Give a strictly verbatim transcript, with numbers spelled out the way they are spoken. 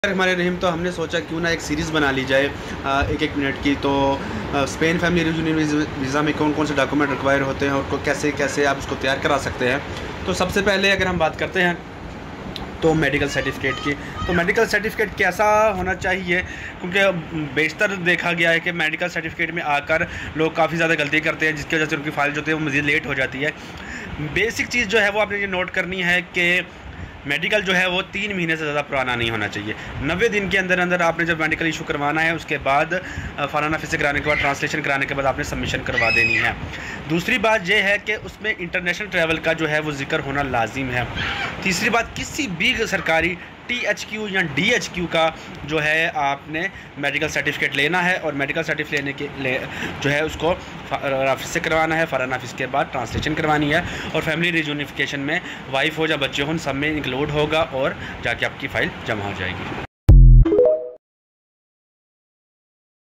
हमारे रहीम तो हमने सोचा क्यों ना एक सीरीज़ बना ली जाए एक एक मिनट की। तो स्पेन फैमिली रियूनियन वीज़ा में कौन कौन से डॉक्यूमेंट रिक्वायर होते हैं और को कैसे कैसे आप उसको तैयार करा सकते हैं। तो सबसे पहले अगर हम बात करते हैं तो मेडिकल सर्टिफिकेट की, तो मेडिकल सर्टिफिकेट कैसा होना चाहिए, क्योंकि बेशतर देखा गया है कि मेडिकल सर्टिफिकेट में आकर लोग काफ़ी ज़्यादा गलती करते हैं, जिसकी वजह से उनकी फाइल जो होती है वो मज़ीद लेट हो जाती है। बेसिक चीज़ जो है वो आपने ये नोट करनी है कि मेडिकल जो है वो तीन महीने से ज़्यादा पुराना नहीं होना चाहिए। नब्बे दिन के अंदर अंदर आपने जब मेडिकल इशू करवाना है, उसके बाद फलाना फीस कराने के बाद ट्रांसलेशन कराने के बाद आपने सबमिशन करवा देनी है। दूसरी बात यह है कि उसमें इंटरनेशनल ट्रैवल का जो है वो जिक्र होना लाजिम है। तीसरी बात, किसी भी सरकारी टी एच क्यू या डी एच क्यू का जो है आपने मेडिकल सर्टिफिकेट लेना है और मेडिकल सर्टिफिकेट लेने के ले जो है उसको ऑफिस से करवाना है। फराना ऑफिस के बाद ट्रांसलेशन करवानी है और फैमिली रियूनिफिकेशन में वाइफ हो या बच्चे हो सब में इंक्लूड होगा और जाके आपकी फ़ाइल जमा हो जाएगी।